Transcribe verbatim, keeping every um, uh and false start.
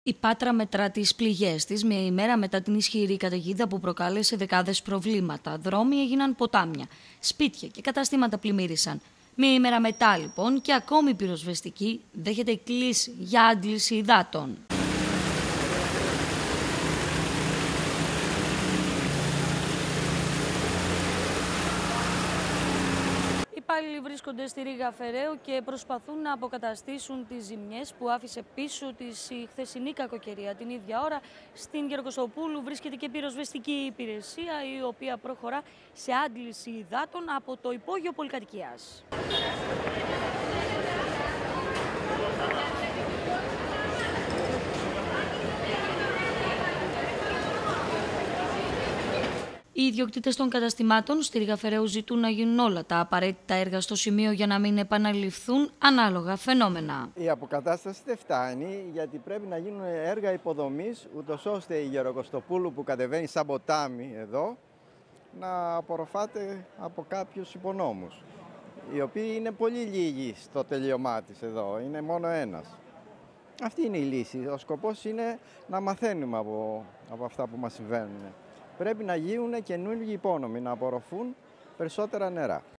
Η Πάτρα μετρά τις πληγές της μια ημέρα μετά την ισχυρή καταιγίδα που προκάλεσε δεκάδες προβλήματα. Δρόμοι έγιναν ποτάμια, σπίτια και καταστήματα πλημμύρισαν. Μια ημέρα μετά λοιπόν και ακόμη η πυροσβεστική δέχεται κλίση για άντληση υδάτων. Οι υπάλληλοι βρίσκονται στη Ρήγα Φεραίου και προσπαθούν να αποκαταστήσουν τις ζημιές που άφησε πίσω της η χθεσινή κακοκαιρία. Την ίδια ώρα στην Γεροκοστοπούλου βρίσκεται και πυροσβεστική υπηρεσία, η οποία προχωρά σε άντληση υδάτων από το υπόγειο πολυκατοικίας. Οι ιδιοκτήτες των καταστημάτων στη Ρήγα Φεραίου ζητούν να γίνουν όλα τα απαραίτητα έργα στο σημείο για να μην επαναληφθούν ανάλογα φαινόμενα. Η αποκατάσταση δεν φτάνει, γιατί πρέπει να γίνουν έργα υποδομής, ούτως ώστε η Γεροκοστοπούλου που κατεβαίνει σαν ποτάμι εδώ να απορροφάται από κάποιους υπονόμους, οι οποίοι είναι πολύ λίγοι στο τελείωμά της εδώ, είναι μόνο ένας. Αυτή είναι η λύση. Ο σκοπός είναι να μαθαίνουμε από, από αυτά που μας συμβαίνουν. Πρέπει να γίνουν καινούργιοι υπόνομοι, να απορροφούν περισσότερα νερά.